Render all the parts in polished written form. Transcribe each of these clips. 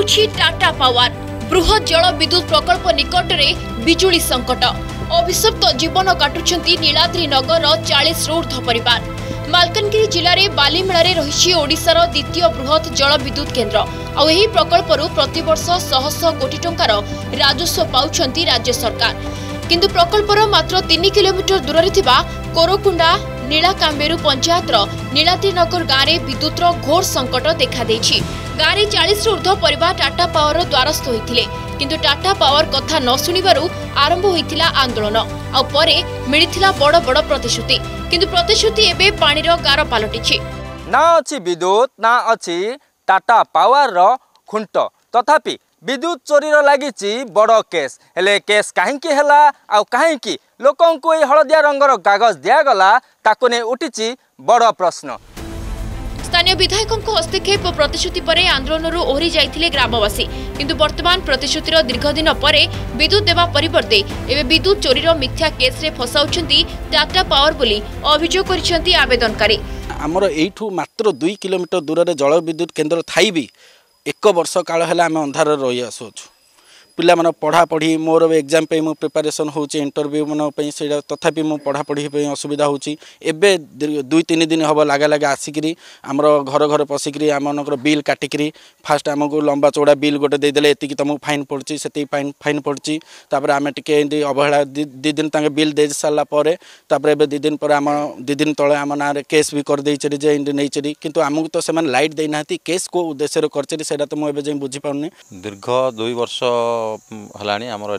देउछि Tata power बृहत जल विद्युत प्रकल्प निकट में बिजुली संकट अभिशप्त जीवन काटुछंती नीलाद्री नगर 40 ରୁ ऊर्ध्व परिवार। मालकानगिरी जिले में बालीमेला रही ओडिशार द्वितीय बृहत जल विद्युत केन्द्र आ एही प्रकल्परू प्रतिवर्ष शह शह कोटी टंकार राजस्व पाउछंती राज्य सरकार। किंतु प्रकल्पर मात्र 3 किलोमीटर दूर कोरकुंडा नीलाकांबेरू पंचायतर नीलाद्रीनगर गाँव में विद्युतर घोर संकट देखा देछि। गाँव में 40 ରୁ ऊर्ध्व परिवार टाटा पावर द्वारस्थ होइथिले किंतु टाटा पावर कथा न सुनिबारु आरंभ होइथिला आंदोलन आ परे मिलिथिला बड़ बड़ प्रतिश्रुति किंतु प्रतिश्रुति एबे पानीर गार पलटिछि। ना अछि विद्युत ना अछि टाटा पावर रो खुंट तथापि विद्युत चोरी लगी बड़ केस हेले केस कहीं है आ कहीं लोकों को हलदिया रंगर कागज दिगला ताकू ने उठी बड़ प्रश्न। स्थानीय विधायकों हस्तक्षेप और प्रतिश्रुति पर आंदोलन ओहरी जाइथिले ग्रामवासी किंतु वर्तमान प्रतिश्रुतिर दीर्घ दिन पर विद्युत देवा परिवर्ते एवं विद्युत चोरी मिथ्या केस रे फसाउछंती टाटा पावर बोली अभियोग करिसेंती आवेदनकारी। हमर एठू मात्र 2 किलोमीटर दूर रे जल विद्युत केन्द्र थाई भी 1 वर्ष काल है आम अंधार रही आसुचु पिला मन पढ़ापढ़ी मोर एग्जाम पे मु प्रिपरेशन होची इंटरव्यू मन पे से तथापि मु पढ़ापढ़ी पे असुविधा होची एबे 2-3 दिन हम लगा लगा आसिकी आमर घर घर पशिकी आमर बिल काटिकी फास्ट आमको लंबा चौड़ा बिल गोटे देदेले एतिकी तुमको फाइन पड़ी से फाइन पड़ी तापर आम टे अवहेला 2 दिन तक बिल दे सारापर तापर 2 दिन पर आम 2 दिन तले आम ना केस भी कर नहीं किंतु आमको तो से लाइट देना केस को उद्देश्य कर तो मुझे बुझीपार दीर्घ 2 वर्ष हलानी आमर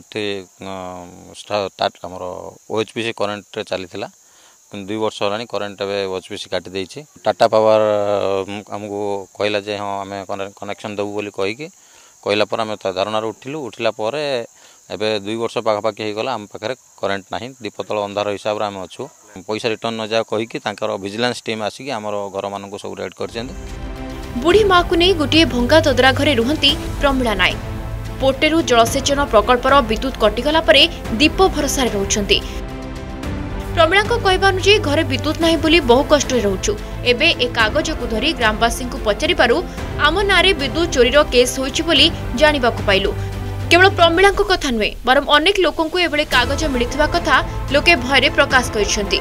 आमर ओएचपीसी करेन्ट चली 2 वर्ष है करेन्ट ओएचपीसी काटी देछि। टाटा पावर आमको कहला जे हाँ आम कनेक्शन देबू बोली कहीकि कहला पर आम धारणा उठिला पर एबे 2 वर्ष पाखापाखि हो गला आम पाखे करेन्ट ना दीपतल अंधार हिसाब से आम अच्छू पैसा रिटर्न न जाए कहीकि विजिलेंस टीम आसिक आमर घर मान सब रेड कर बुढ़ी माँ को नहीं गोटे भंगा तदरा घरे रुहंती प्रमिला नायक पोटेरू जलसेचन प्रकल्पर विद्युत कटिगला परे दीप भरोसा रहउछंती। प्रमिला को कहबा अनुसार घरे विद्युत नाही बोली बहु कष्ट रहउछु एबे ए कागज को धरी ग्रामवासी को पचारि पारु आम नारे विद्युत चोरीर केस होइछि बोली जानिबा को पाइलु। केवल प्रमिला को कथा नुहे बरम अनेक लोकों को एबे कागज मिलिथिबा कथा लोके भयरे प्रकाश करिसंती।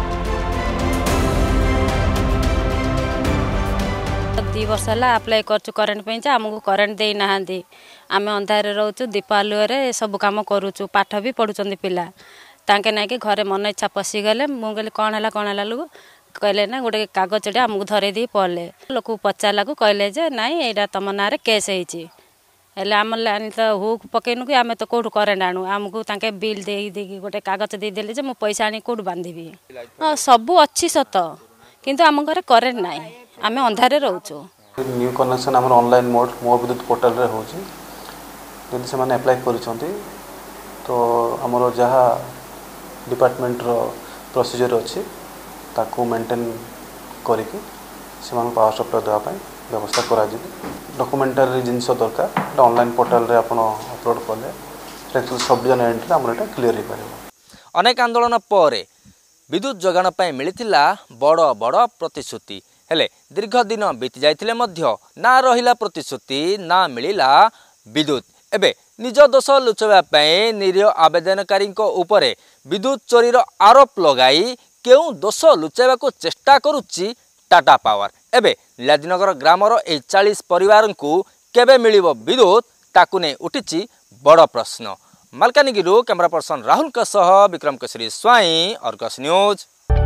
2 वर्ष है आप्लाय करछु करेन्ट पे आमको करेन्ट दे ना आम अंधार रोचु दीप आलुअरे सब कम करुचु पाठ भी पढ़ुचंदी पिला तांके ना कि घरे मन इच्छा पशिगले मु कहली कौन है लोग कहले ना गोटे कागजटे आमको धरे दी पड़े लोक पचारा को कहले जे नाई एटा तुम ना केस होइछि हेले आम तो हुक पकेनु कि आम तो कौटू करेन्ट आणु आमको तांके बिल दे गोटे कागज दे देले जे मु पैसा आनी कौटू बांधिबी हाँ सब अच्छी सत किंतु आम घर करेन्ट नाई आम अंधारे रोचु। न्यू कनेक्शन आम ऑनलाइन मोड मोर विद्युत पोर्टल रे होची जदि से माने अप्लाई करिसंती तो हमरो जहा डिपार्टमेंट रो प्रोसीजर अछि ताकू मेंटेन करिके से मान पावर सप्लाई देवा पय व्यवस्था करा जी डॉक्यूमेंटरी जिंस दरकार ऑनलाइन पोर्टल रे आपण अपलोड करले एक्चुअली सब जन एंट्री हमर एटा क्लियर हे परबो। अनेक आंदोलन पर विद्युत जोगाण पाई मिलिथिला बड़ बड़ प्रतिश्रुति हेले दीर्घ दिन बीती जाइथिले मध्य ना रहिला प्रतिश्रुति ना मिलिला विद्युत एबे निज दोष लुचवा पाई निरीह आवेदनकारी उपरे विद्युत चोरीर आरोप लगाई केउ दोष लुचाइबा को चेष्टा करुच्ची टाटा पावर एबे नीलाद्रीनगर ग्रामर ए 40 परिवार को केबे मिलिबो विद्युत ताकू ने उठिची बड़ प्रश्न। मालकानगिरी कैमरा पर्सन राहुल का सह विक्रम केसरी स्वाई अर्गस न्यूज।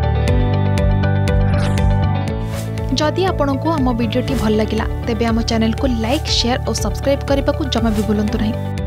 जदि आपंक आम भिडी भल लगा तेब आम चैनल को लाइक शेयर और सब्सक्राइब करने को जमा भी भूलु नहीं।